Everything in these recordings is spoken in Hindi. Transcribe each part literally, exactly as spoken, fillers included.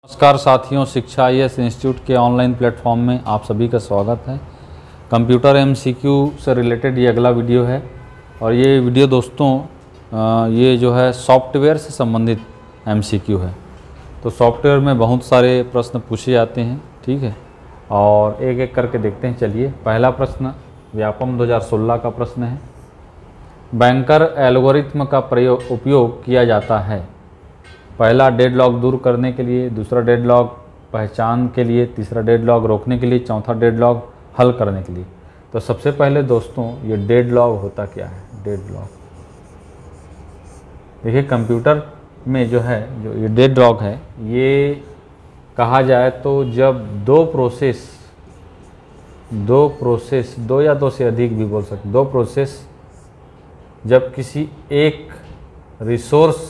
नमस्कार साथियों, Shiksha I A S institute के ऑनलाइन प्लेटफॉर्म में आप सभी का स्वागत है। कंप्यूटर एम सी क्यू से रिलेटेड ये अगला वीडियो है और ये वीडियो दोस्तों ये जो है सॉफ्टवेयर से संबंधित एम सी क्यू है। तो सॉफ्टवेयर में बहुत सारे प्रश्न पूछे जाते हैं, ठीक है, और एक एक करके देखते हैं। चलिए, पहला प्रश्न व्यापम दो हज़ार सोलह का प्रश्न है। बैंकर एल्गोरिथ्म का प्रयोग उपयोग किया जाता है। पहला डेडलॉक दूर करने के लिए, दूसरा डेडलॉक पहचान के लिए, तीसरा डेडलॉक रोकने के लिए, चौथा डेडलॉक हल करने के लिए। तो सबसे पहले दोस्तों ये डेडलॉक होता क्या है? डेडलॉक देखिए, कंप्यूटर में जो है जो ये डेडलॉक है, ये कहा जाए तो जब दो प्रोसेस दो प्रोसेस दो या दो से अधिक भी बोल सकते, दो प्रोसेस जब किसी एक रिसोर्स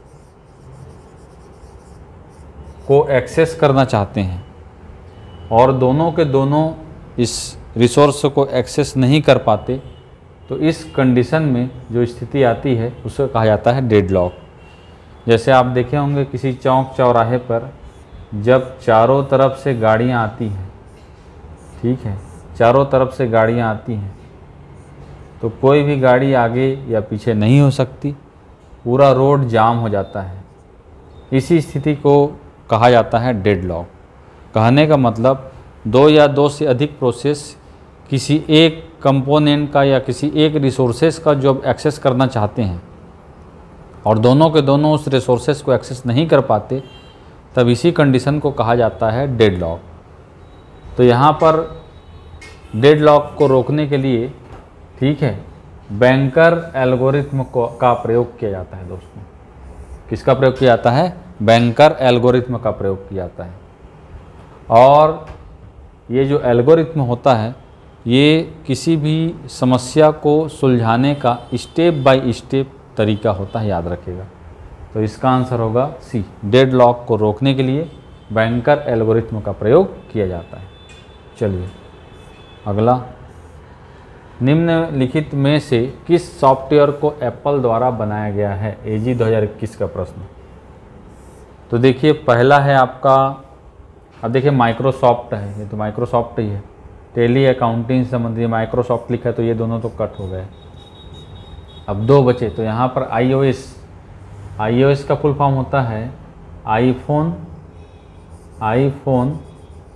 को एक्सेस करना चाहते हैं और दोनों के दोनों इस रिसोर्स को एक्सेस नहीं कर पाते, तो इस कंडीशन में जो स्थिति आती है उसे कहा जाता है डेडलॉक। जैसे आप देखे होंगे किसी चौक चौराहे पर जब चारों तरफ से गाड़ियां आती हैं, ठीक है, चारों तरफ से गाड़ियां आती हैं तो कोई भी गाड़ी आगे या पीछे नहीं हो सकती, पूरा रोड जाम हो जाता है। इसी स्थिति को कहा जाता है डेडलॉक। कहने का मतलब दो या दो से अधिक प्रोसेस किसी एक कंपोनेंट का या किसी एक रिसोर्सेस का जब एक्सेस करना चाहते हैं और दोनों के दोनों उस रिसोर्सेस को एक्सेस नहीं कर पाते, तब इसी कंडीशन को कहा जाता है डेडलॉक। तो यहाँ पर डेडलॉक को रोकने के लिए, ठीक है, बैंकर एल्गोरिथ्म को का प्रयोग किया जाता है। दोस्तों, किसका प्रयोग किया जाता है? बैंकर एल्गोरिथ्म का प्रयोग किया जाता है। और ये जो एल्गोरिथ्म होता है, ये किसी भी समस्या को सुलझाने का स्टेप बाय स्टेप तरीका होता है, याद रखिएगा। तो इसका आंसर होगा सी, डेडलॉक को रोकने के लिए बैंकर एल्गोरिथ्म का प्रयोग किया जाता है। चलिए अगला, निम्नलिखित में से किस सॉफ्टवेयर को एप्पल द्वारा बनाया गया है? ए जी दो हज़ार इक्कीस का प्रश्न। तो देखिए, पहला है आपका, अब देखिए माइक्रोसॉफ्ट है, ये तो माइक्रोसॉफ्ट ही है। टेली अकाउंटिंग संबंधी माइक्रोसॉफ्ट लिखा है तो ये दोनों तो कट हो गए। अब दो बचे, तो यहाँ पर I O S I O S का फुल फॉर्म होता है iPhone iPhone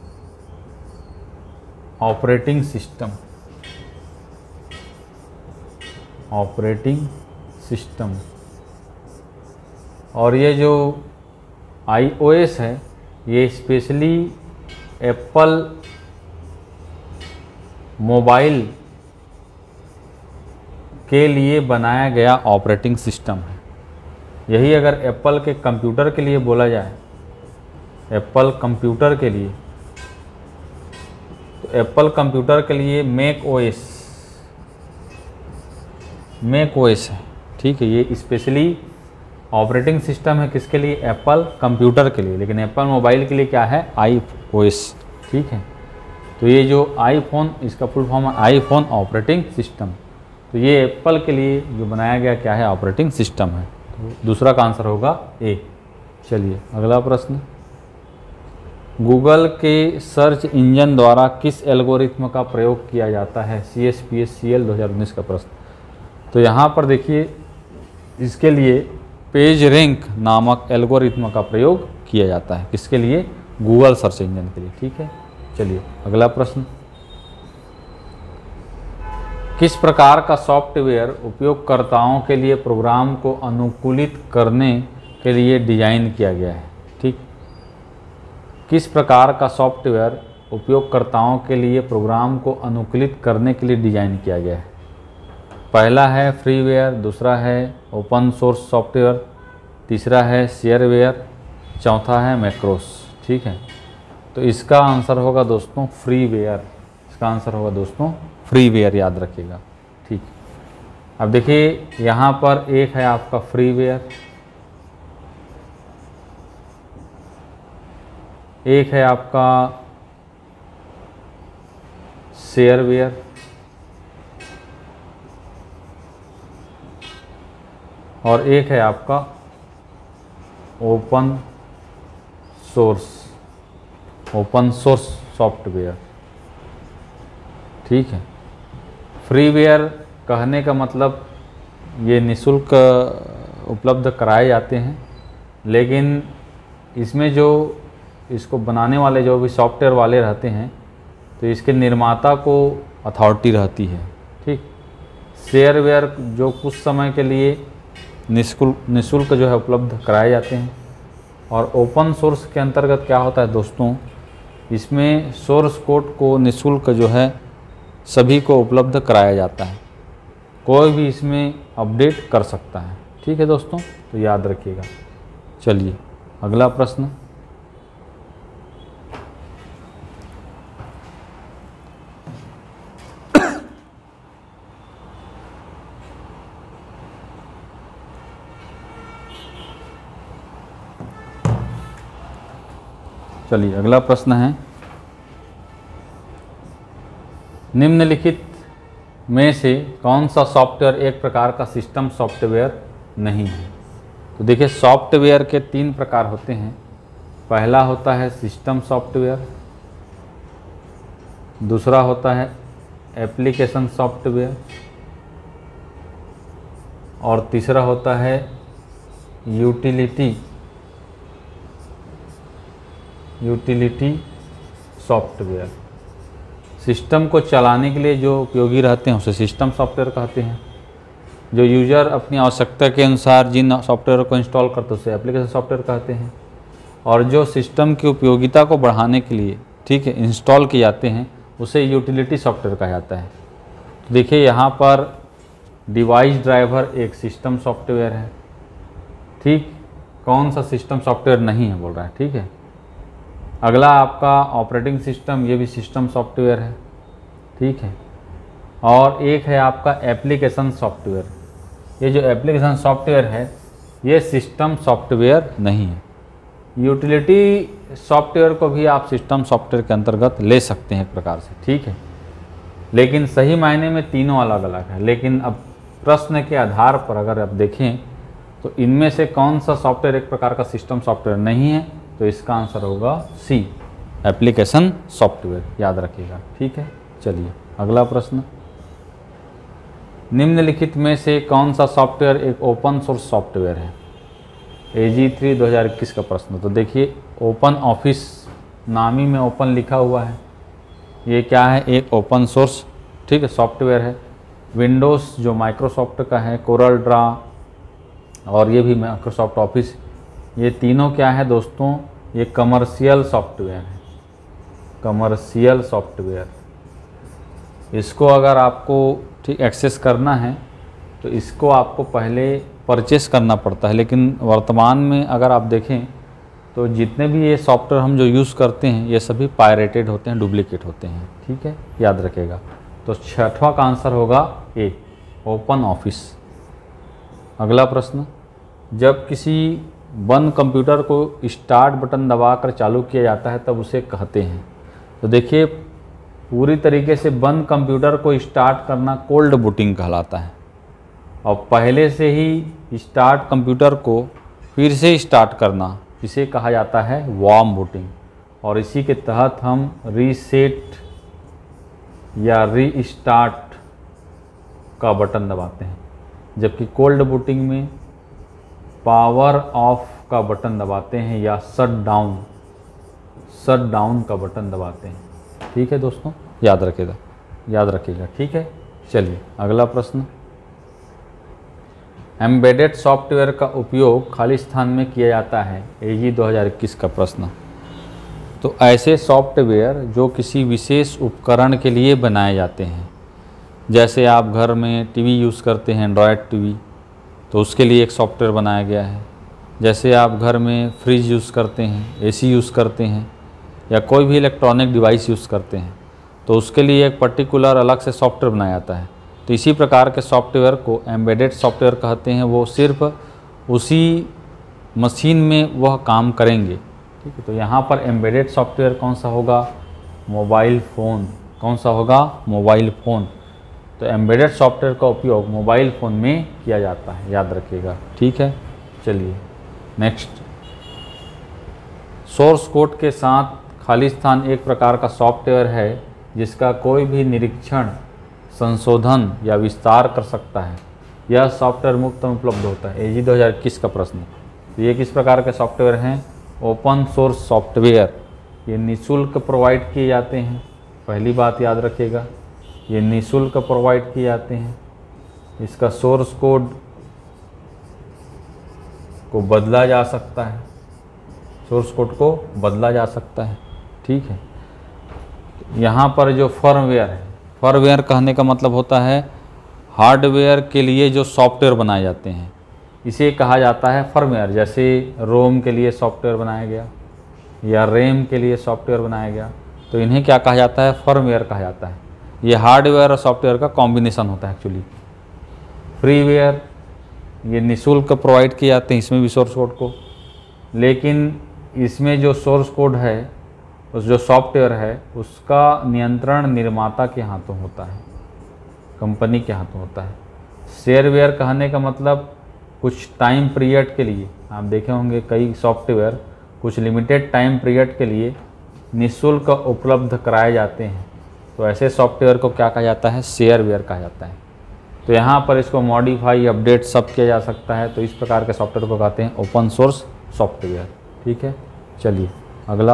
operating system operating system और ये जो आई ओ एस है, ये स्पेशली एप्पल मोबाइल के लिए बनाया गया ऑपरेटिंग सिस्टम है। यही अगर एप्पल के कंप्यूटर के लिए बोला जाए, एप्पल कंप्यूटर के लिए, तो एप्पल कंप्यूटर के लिए Mac O S Mac O S है, ठीक है। ये स्पेशली ऑपरेटिंग सिस्टम है किसके लिए? एप्पल कंप्यूटर के लिए। लेकिन एप्पल मोबाइल के लिए क्या है? आई ओ एस, ठीक है। तो ये जो आईफोन, इसका फुल फॉर्म है आईफोन ऑपरेटिंग सिस्टम। तो ये एप्पल के लिए जो बनाया गया क्या है? ऑपरेटिंग सिस्टम है। तो दूसरा का आंसर होगा ए। चलिए अगला प्रश्न, गूगल के सर्च इंजन द्वारा किस एल्गोरिथ्म का प्रयोग किया जाता है? C S P S C L दो हज़ार उन्नीस का प्रश्न। तो यहाँ पर देखिए, इसके लिए पेज रैंक नामक एल्गोरिथ्म का प्रयोग किया जाता है। किसके लिए? गूगल सर्च इंजन के लिए, ठीक है। चलिए अगला प्रश्न, किस प्रकार का सॉफ्टवेयर उपयोगकर्ताओं के लिए प्रोग्राम को अनुकूलित करने के लिए डिजाइन किया गया है? ठीक, किस प्रकार का सॉफ्टवेयर उपयोगकर्ताओं के लिए प्रोग्राम को अनुकूलित करने के लिए डिजाइन किया गया है? पहला है फ्रीवेयर, दूसरा है ओपन सोर्स सॉफ्टवेयर, तीसरा है शेयरवेयर, चौथा है मैक्रोस, ठीक है। तो इसका आंसर होगा दोस्तों फ्रीवेयर। इसका आंसर होगा दोस्तों फ्रीवेयर, याद रखिएगा, ठीक। अब देखिए, यहाँ पर एक है आपका फ्रीवेयर, एक है आपका शेयरवेयर और एक है आपका open source, open source software. ठीक है, फ्रीवेयर कहने का मतलब ये निःशुल्क उपलब्ध कराए जाते हैं, लेकिन इसमें जो इसको बनाने वाले जो भी सॉफ्टवेयर वाले रहते हैं तो इसके निर्माता को अथॉरिटी रहती है। ठीक, शेयरवेयर जो कुछ समय के लिए निःशुल्क निःशुल्क जो है उपलब्ध कराए जाते हैं। और ओपन सोर्स के अंतर्गत क्या होता है दोस्तों, इसमें सोर्स कोड को निःशुल्क जो है सभी को उपलब्ध कराया जाता है, कोई भी इसमें अपडेट कर सकता है। ठीक है दोस्तों, तो याद रखिएगा। चलिए अगला प्रश्न, चलिए अगला प्रश्न है, निम्नलिखित में से कौन सा सॉफ्टवेयर एक प्रकार का सिस्टम सॉफ्टवेयर नहीं है। तो देखिए, सॉफ्टवेयर के तीन प्रकार होते हैं। पहला होता है सिस्टम सॉफ्टवेयर, दूसरा होता है एप्लीकेशन सॉफ्टवेयर, और तीसरा होता है यूटिलिटी यूटिलिटी सॉफ्टवेयर। सिस्टम को चलाने के लिए जो उपयोगी रहते हैं उसे सिस्टम सॉफ्टवेयर कहते हैं। जो यूज़र अपनी आवश्यकता के अनुसार जिन सॉफ्टवेयर को इंस्टॉल करते हैं उसे एप्लीकेशन सॉफ्टवेयर कहते हैं। और जो सिस्टम की उपयोगिता को बढ़ाने के लिए ठीक है इंस्टॉल किए जाते हैं उसे यूटिलिटी सॉफ्टवेयर कहा जाता है। तो देखिए, यहाँ पर डिवाइस ड्राइवर एक सिस्टम सॉफ्टवेयर है। ठीक, कौन सा सिस्टम सॉफ्टवेयर नहीं है बोल रहा है। ठीक है, अगला आपका ऑपरेटिंग सिस्टम, ये भी सिस्टम सॉफ्टवेयर है। ठीक है, और एक है आपका एप्लीकेशन सॉफ्टवेयर। ये जो एप्लीकेशन सॉफ्टवेयर है ये सिस्टम सॉफ्टवेयर नहीं है। यूटिलिटी सॉफ्टवेयर को भी आप सिस्टम सॉफ्टवेयर के अंतर्गत ले सकते हैं एक प्रकार से। ठीक है, लेकिन सही मायने में तीनों अलग अलग है। लेकिन अब प्रश्न के आधार पर अगर आप देखें तो इनमें से कौन सा सॉफ्टवेयर एक प्रकार का सिस्टम सॉफ्टवेयर नहीं है, तो इसका आंसर होगा सी, एप्लीकेशन सॉफ्टवेयर। याद रखिएगा। ठीक है, चलिए अगला प्रश्न, निम्नलिखित में से कौन सा सॉफ्टवेयर एक ओपन सोर्स सॉफ्टवेयर है। ए जी थ्री दो हज़ार इक्कीस का प्रश्न। तो देखिए, ओपन ऑफिस नाम ही में ओपन लिखा हुआ है। ये क्या है, एक ओपन सोर्स ठीक है सॉफ्टवेयर है। विंडोज़ जो माइक्रोसॉफ्ट का है, कोरल ड्रा और ये भी माइक्रोसॉफ्ट ऑफिस, ये तीनों क्या है दोस्तों, ये कमर्शियल सॉफ्टवेयर है। कमर्शियल सॉफ्टवेयर, इसको अगर आपको ठीक एक्सेस करना है तो इसको आपको पहले परचेस करना पड़ता है। लेकिन वर्तमान में अगर आप देखें तो जितने भी ये सॉफ्टवेयर हम जो यूज़ करते हैं ये सभी पायरेटेड होते हैं, डुप्लीकेट होते हैं। ठीक है, याद रखिएगा। तो छठवां का आंसर होगा ए, ओपन ऑफिस। अगला प्रश्न, जब किसी बंद कंप्यूटर को स्टार्ट बटन दबाकर चालू किया जाता है तब उसे कहते हैं। तो देखिए, पूरी तरीके से बंद कंप्यूटर को स्टार्ट करना कोल्ड बूटिंग कहलाता है, और पहले से ही स्टार्ट कंप्यूटर को फिर से स्टार्ट करना इसे कहा जाता है वार्म बूटिंग। और इसी के तहत हम रीसेट या रीस्टार्ट का बटन दबाते हैं, जबकि कोल्ड बूटिंग में पावर ऑफ का बटन दबाते हैं या शट डाउन शट डाउन का बटन दबाते हैं। ठीक है दोस्तों, याद रखिएगा याद रखिएगा ठीक है। चलिए अगला प्रश्न, एम्बेडेड सॉफ्टवेयर का उपयोग खाली स्थान में किया जाता है। एजी दो हज़ार इक्कीस का प्रश्न। तो ऐसे सॉफ्टवेयर जो किसी विशेष उपकरण के लिए बनाए जाते हैं, जैसे आप घर में टीवी यूज़ करते हैं, एंड्रॉयड टीवी, तो उसके लिए एक सॉफ्टवेयर बनाया गया है। जैसे आप घर में फ्रिज यूज़ करते हैं, एसी यूज़ करते हैं, या कोई भी इलेक्ट्रॉनिक डिवाइस यूज़ करते हैं, तो उसके लिए एक पर्टिकुलर अलग से सॉफ्टवेयर बनाया जाता है। तो इसी प्रकार के सॉफ्टवेयर को एम्बेडेड सॉफ्टवेयर कहते हैं। वो सिर्फ उसी मशीन में वह काम करेंगे। ठीक है, तो यहाँ पर एम्बेडेड सॉफ्टवेयर कौन सा होगा, मोबाइल फ़ोन। कौन सा होगा, मोबाइल फ़ोन। तो एम्बेडेड सॉफ्टवेयर का उपयोग मोबाइल फ़ोन में किया जाता है, याद रखिएगा। ठीक है, चलिए नेक्स्ट, सोर्स कोड के साथ खालिस्तान एक प्रकार का सॉफ्टवेयर है जिसका कोई भी निरीक्षण, संशोधन या विस्तार कर सकता है। यह सॉफ्टवेयर मुफ्त में उपलब्ध होता है। एजी दो हज़ार इक्कीस का प्रश्न। तो ये किस प्रकार के सॉफ्टवेयर हैं? Open source software. ये निःशुल्क प्रोवाइड किए जाते हैं। पहली बात याद रखिएगा, ये निःशुल्क प्रोवाइड किए जाते हैं। इसका सोर्स कोड को बदला जा सकता है, सोर्स कोड को बदला जा सकता है। ठीक है। यहाँ पर जो फर्मवेयर है, फर्मवेयर कहने का मतलब होता है हार्डवेयर के लिए जो सॉफ्टवेयर बनाए जाते हैं, इसे कहा जाता है फर्मवेयर। जैसे रोम के लिए सॉफ्टवेयर बनाया गया या रैम के लिए सॉफ्टवेयर बनाया गया, तो इन्हें क्या कहा जाता है? फर्मवेयर कहा जाता है। ये हार्डवेयर और सॉफ्टवेयर का कॉम्बिनेशन होता है एक्चुअली। फ्रीवेयर ये निःशुल्क प्रोवाइड किए जाते हैं, इसमें भी सोर्स कोड को, लेकिन इसमें जो सोर्स कोड है, उस जो सॉफ्टवेयर है, उसका नियंत्रण निर्माता के हाथों होता है, कंपनी के हाथों होता है। शेयरवेयर कहने का मतलब कुछ टाइम पीरियड के लिए, आप देखे होंगे कई सॉफ्टवेयर कुछ लिमिटेड टाइम पीरियड के लिए निःशुल्क उपलब्ध कराए जाते हैं, तो ऐसे सॉफ्टवेयर को क्या कहा जाता है? शेयरवेयर कहा जाता है। तो यहाँ पर इसको मॉडिफाई, अपडेट सब किया जा सकता है, तो इस प्रकार के सॉफ्टवेयर को कहते हैं ओपन सोर्स सॉफ्टवेयर। ठीक है, चलिए अगला।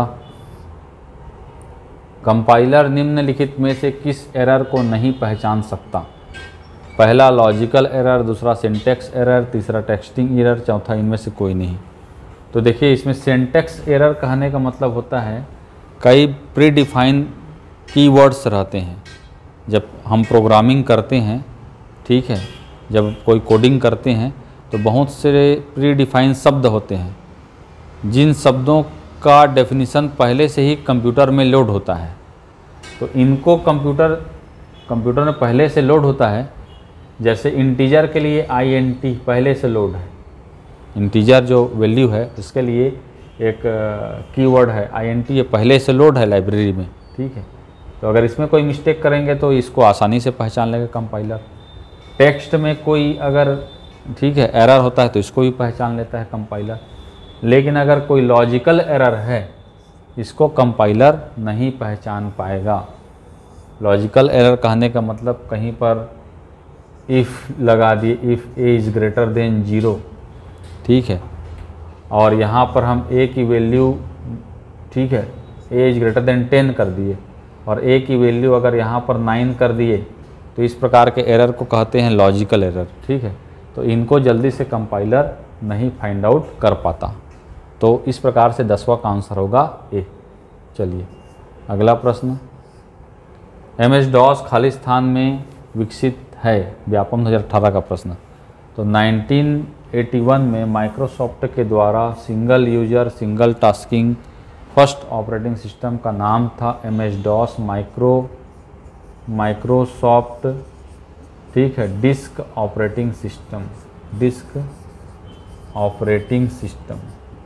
कंपाइलर निम्नलिखित में से किस एरर को नहीं पहचान सकता? पहला लॉजिकल एरर, दूसरा सिंटैक्स एरर, तीसरा टेक्स्टिंग एरर, चौथा इनमें से कोई नहीं। तो देखिए इसमें सिंटैक्स एरर कहने का मतलब होता है कई प्री डिफाइन कीवर्ड्स रहते हैं। जब हम प्रोग्रामिंग करते हैं, ठीक है, जब कोई कोडिंग करते हैं तो बहुत से प्री डिफाइन शब्द होते हैं, जिन शब्दों का डेफिनेशन पहले से ही कंप्यूटर में लोड होता है। तो इनको कंप्यूटर कंप्यूटर में पहले से लोड होता है। जैसे इंटीजर के लिए आई एन टी पहले से लोड है, इंटीजर जो वैल्यू है उसके लिए एक कीवर्ड है आई एन टी, ये पहले से लोड है लाइब्रेरी में। ठीक है, तो अगर इसमें कोई मिस्टेक करेंगे तो इसको आसानी से पहचान लेगा कंपाइलर। टेक्स्ट में कोई अगर ठीक है एरर होता है तो इसको भी पहचान लेता है कंपाइलर। लेकिन अगर कोई लॉजिकल एरर है, इसको कंपाइलर नहीं पहचान पाएगा। लॉजिकल एरर कहने का मतलब कहीं पर इफ़ लगा दिए, if A is greater than zero, ठीक है, और यहाँ पर हम ए की वैल्यू, ठीक है, A is greater than ten कर दिए और ए की वैल्यू अगर यहाँ पर नाइन कर दिए, तो इस प्रकार के एरर को कहते हैं लॉजिकल एरर। ठीक है, तो इनको जल्दी से कंपाइलर नहीं फाइंड आउट कर पाता। तो इस प्रकार से दसवां का आंसर होगा ए। चलिए अगला प्रश्न। एम एस डॉस खालिस्तान में विकसित है, व्यापम दो हज़ार अठारह का प्रश्न। तो नाइनटीन एटी वन में माइक्रोसॉफ्ट के द्वारा single user single tasking first operating system का नाम था M S DOS micro Microsoft ठीक है disk operating system, disk operating system.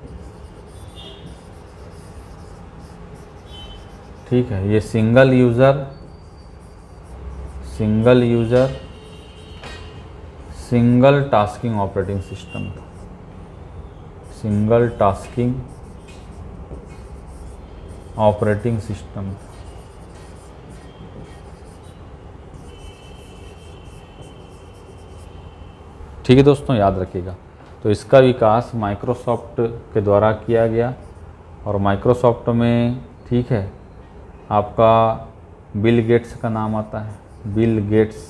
ठीक है, ये single user single user single tasking operating system था, सिंगल टास्किंग ऑपरेटिंग सिस्टम। ठीक है दोस्तों, याद रखिएगा। तो इसका विकास माइक्रोसॉफ्ट के द्वारा किया गया और माइक्रोसॉफ्ट में ठीक है आपका बिल गेट्स का नाम आता है, बिल गेट्स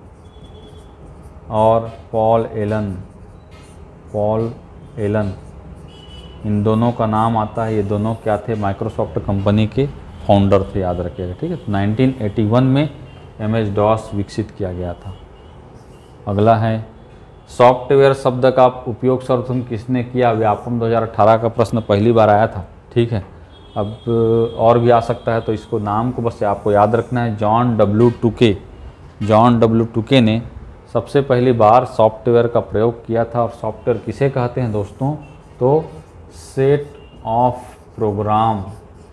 और पॉल एलन, पॉल एलन, इन दोनों का नाम आता है। ये दोनों क्या थे? माइक्रोसॉफ्ट कंपनी के फाउंडर थे, याद रखिएगा। ठीक है, नाइनटीन एटी वन में एम एस डॉस विकसित किया गया था। अगला है सॉफ्टवेयर शब्द का उपयोग सर्वप्रथम किसने किया? व्यापम दो हज़ार अठारह का प्रश्न पहली बार आया था। ठीक है, अब और भी आ सकता है, तो इसको नाम को बस आपको याद रखना है। John W Tukey, John W Tukey ने सबसे पहली बार सॉफ्टवेयर का प्रयोग किया था। और सॉफ्टवेयर किसे कहते हैं दोस्तों? तो set of program,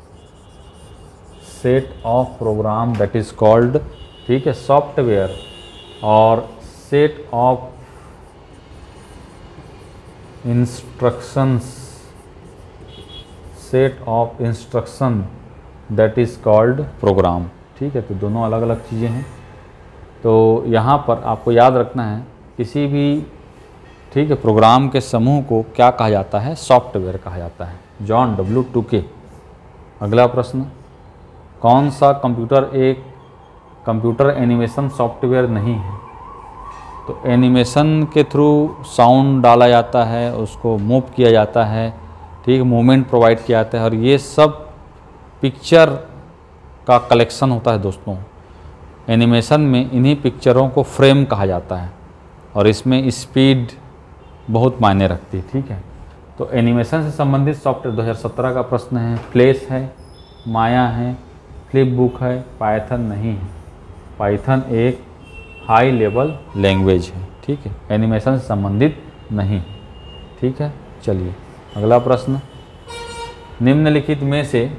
set of program that is called ठीक है सॉफ्टवेयर, और set of instructions, set of instruction that is called program. ठीक है, तो दोनों अलग अलग चीज़ें हैं। तो यहाँ पर आपको याद रखना है किसी भी ठीक है प्रोग्राम के समूह को क्या कहा जाता है, सॉफ्टवेयर कहा जाता है। जॉन डब्ल्यू टू के। अगला प्रश्न, कौन सा कंप्यूटर एक कंप्यूटर एनिमेशन सॉफ्टवेयर नहीं है? तो एनिमेशन के थ्रू साउंड डाला जाता है, उसको मूव किया जाता है, ठीक, मूवमेंट प्रोवाइड किया जाता है, और ये सब पिक्चर का कलेक्शन होता है दोस्तों। एनिमेशन में इन्हीं पिक्चरों को फ्रेम कहा जाता है और इसमें स्पीड बहुत मायने रखती है। ठीक है, तो एनिमेशन से संबंधित सॉफ्टवेयर दो हज़ार सत्रह का प्रश्न है। फ्लैश है, माया है, फ्लिप बुक है, पाइथन नहीं है। पाइथन एक हाई लेवल लैंग्वेज है। ठीक है, एनिमेशन से संबंधित नहीं। ठीक है, चलिए अगला प्रश्न, निम्नलिखित में से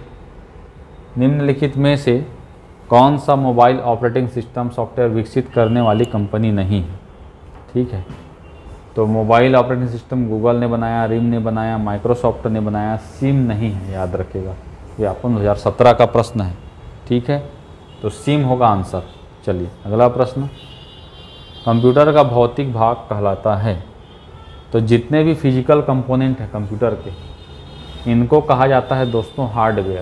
निम्नलिखित में से कौन सा मोबाइल ऑपरेटिंग सिस्टम सॉफ्टवेयर विकसित करने वाली कंपनी नहीं है? ठीक है, तो मोबाइल ऑपरेटिंग सिस्टम गूगल ने बनाया, रिम ने बनाया, माइक्रोसॉफ्ट ने बनाया, सिम नहीं है, याद रखिएगा। ये आपको दो हज़ार सत्रह का प्रश्न है। ठीक है, तो सिम होगा आंसर। चलिए अगला प्रश्न, कंप्यूटर का भौतिक भाग कहलाता है। तो जितने भी फिजिकल कंपोनेंट हैं कंप्यूटर के, इनको कहा जाता है दोस्तों हार्डवेयर।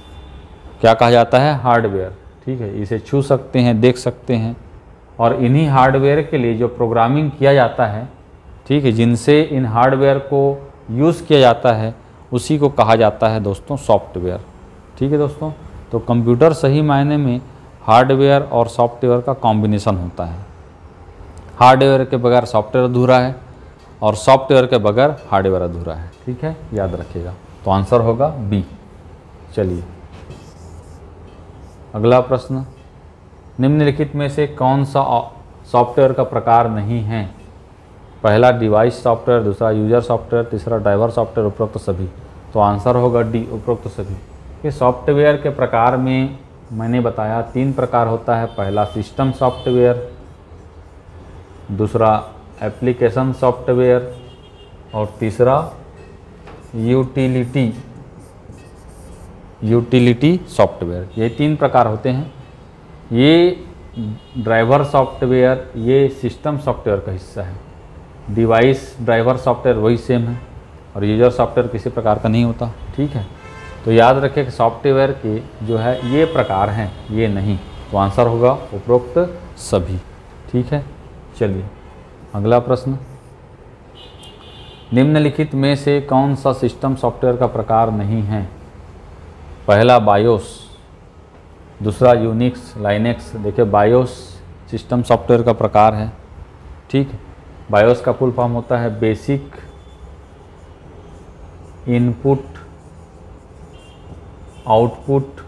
क्या कहा जाता है? हार्डवेयर। ठीक है, इसे छू सकते हैं, देख सकते हैं, और इन्हीं हार्डवेयर के लिए जो प्रोग्रामिंग किया जाता है, ठीक है, जिनसे इन हार्डवेयर को यूज़ किया जाता है, उसी को कहा जाता है दोस्तों सॉफ्टवेयर। ठीक है दोस्तों, तो कंप्यूटर सही मायने में हार्डवेयर और सॉफ्टवेयर का कॉम्बिनेशन होता है। हार्डवेयर के बगैर सॉफ्टवेयर अधूरा है और सॉफ्टवेयर के बगैर हार्डवेयर अधूरा है। ठीक है, याद रखिएगा। तो आंसर होगा बी। चलिए अगला प्रश्न, निम्नलिखित में से कौन सा सॉफ्टवेयर का प्रकार नहीं है? पहला डिवाइस सॉफ्टवेयर, दूसरा यूजर सॉफ्टवेयर, तीसरा ड्राइवर सॉफ्टवेयर, उपरोक्त सभी। तो आंसर होगा डी, उपरोक्त सभी। ये सॉफ्टवेयर के प्रकार में मैंने बताया तीन प्रकार होता है। पहला सिस्टम सॉफ्टवेयर, दूसरा एप्लीकेशन सॉफ्टवेयर, और तीसरा यूटिलिटी यूटिलिटी सॉफ्टवेयर। ये तीन प्रकार होते हैं। ये ड्राइवर सॉफ्टवेयर ये सिस्टम सॉफ्टवेयर का हिस्सा है। डिवाइस ड्राइवर सॉफ्टवेयर वही सेम है, और यूजर सॉफ्टवेयर किसी प्रकार का नहीं होता। ठीक है, तो याद रखें कि सॉफ्टवेयर के जो है ये प्रकार हैं, ये नहीं। तो आंसर होगा उपरोक्त सभी। ठीक है, चलिए अगला प्रश्न, निम्नलिखित में से कौन सा सिस्टम सॉफ्टवेयर का प्रकार नहीं है? पहला बायोस, दूसरा यूनिक्स लाइनेक्स। देखिए बायोस सिस्टम सॉफ्टवेयर का प्रकार है। ठीक है, बायोस का फुल फॉर्म होता है बेसिक इनपुट आउटपुट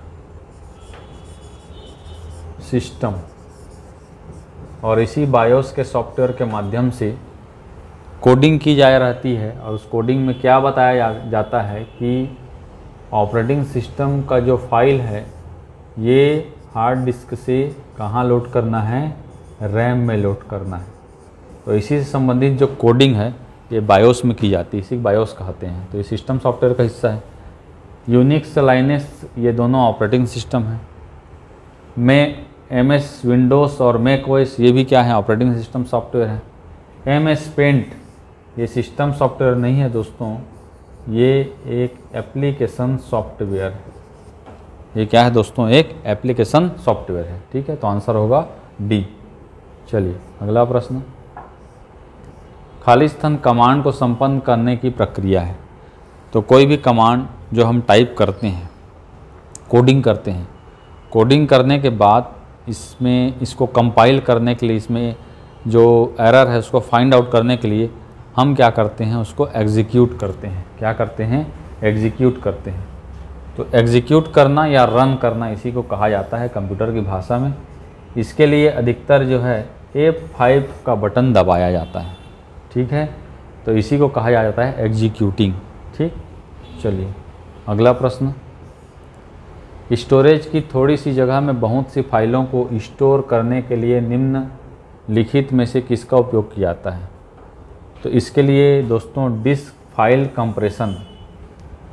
सिस्टम, और इसी बायोस के सॉफ्टवेयर के माध्यम से कोडिंग की जा रहती है। और उस कोडिंग में क्या बताया जा, जाता है कि ऑपरेटिंग सिस्टम का जो फाइल है ये हार्ड डिस्क से कहाँ लोड करना है? रैम में लोड करना है। तो इसी से संबंधित जो कोडिंग है ये बायोस में की जाती है, इसी बायोस कहते हैं। तो ये सिस्टम सॉफ्टवेयर का हिस्सा है। यूनिक्स लाइनेक्स ये दोनों ऑपरेटिंग सिस्टम है। में एम एस विंडोज़ और मैक ओएस ये भी क्या है? ऑपरेटिंग सिस्टम सॉफ्टवेयर है। एम एस पेंट ये सिस्टम सॉफ्टवेयर नहीं है दोस्तों, ये एक एप्लीकेशन सॉफ्टवेयर है। ये क्या है दोस्तों? एक एप्लीकेशन सॉफ्टवेयर है। ठीक है, तो आंसर होगा डी। चलिए अगला प्रश्न, खाली स्थान कमांड को संपन्न करने की प्रक्रिया है। तो कोई भी कमांड जो हम टाइप करते हैं, कोडिंग करते हैं, कोडिंग करने के बाद इसमें इसको कंपाइल करने के लिए, इसमें जो एरर है उसको फाइंड आउट करने के लिए हम क्या करते हैं? उसको एग्जीक्यूट करते हैं। क्या करते हैं? एग्जीक्यूट करते हैं। तो एग्जीक्यूट करना या रन करना इसी को कहा जाता है कंप्यूटर की भाषा में। इसके लिए अधिकतर जो है एफ फाइव का बटन दबाया जाता है। ठीक है, तो इसी को कहा जाता है एग्जीक्यूटिंग। ठीक, चलिए अगला प्रश्न, स्टोरेज की थोड़ी सी जगह में बहुत सी फाइलों को स्टोर करने के लिए निम्न लिखित में से किसका उपयोग किया जाता है? तो इसके लिए दोस्तों डिस्क फाइल कंप्रेशन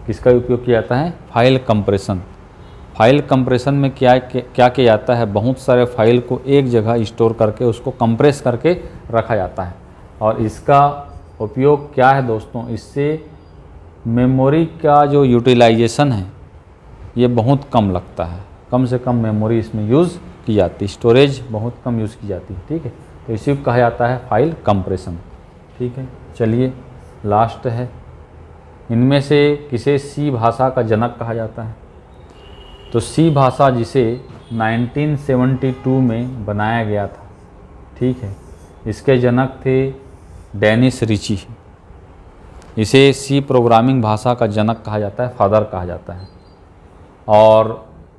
किसका उपयोग किया जाता है? File compression. फाइल कंप्रेशन में क्या क्या किया जाता है? बहुत सारे फाइल को एक जगह स्टोर करके उसको कंप्रेस करके रखा जाता है। और इसका उपयोग क्या है दोस्तों? इससे मेमोरी का जो यूटिलाइजेशन है ये बहुत कम लगता है, कम से कम मेमोरी इसमें यूज़ की जाती है, स्टोरेज बहुत कम यूज़ की जाती है। ठीक है, तो इसी को कहा जाता है फाइल कंप्रेशन। ठीक है, चलिए लास्ट है, इनमें से किसे सी भाषा का जनक कहा जाता है? तो सी भाषा जिसे नाइनटीन सेवेंटी टू में बनाया गया था, ठीक है, इसके जनक थे डेनिस रिची। इसे सी प्रोग्रामिंग भाषा का जनक कहा जाता है, फादर कहा जाता है। और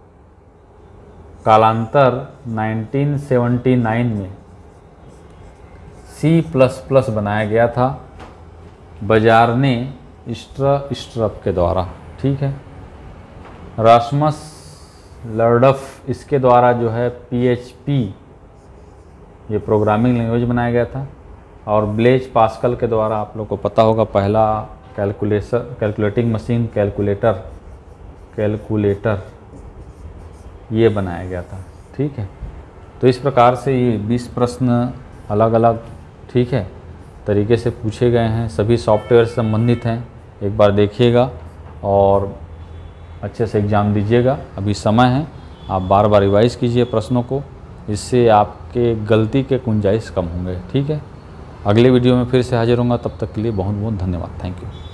कालांतर नाइनटीन सेवेंटी नाइन में सी प्लस प्लस बनाया गया था बजारने स्ट्रप के द्वारा। ठीक है, रास्मस लर्डफ इसके द्वारा जो है पीएचपी ये प्रोग्रामिंग लैंग्वेज बनाया गया था। और ब्लेज पास्कल के द्वारा, आप लोग को पता होगा, पहला calculator calculating machine calculator calculator ये बनाया गया था। ठीक है, तो इस प्रकार से ये बीस प्रश्न अलग अलग, ठीक है, तरीके से पूछे गए हैं, सभी सॉफ्टवेयर से संबंधित हैं। एक बार देखिएगा और अच्छे से एग्ज़ाम दीजिएगा। अभी समय है, आप बार बार रिवाइज़ कीजिए प्रश्नों को, इससे आपके गलती के गुंजाइश कम होंगे। ठीक है, अगले वीडियो में फिर से हाजिर होऊंगा, तब तक के लिए बहुत बहुत धन्यवाद। Thank you.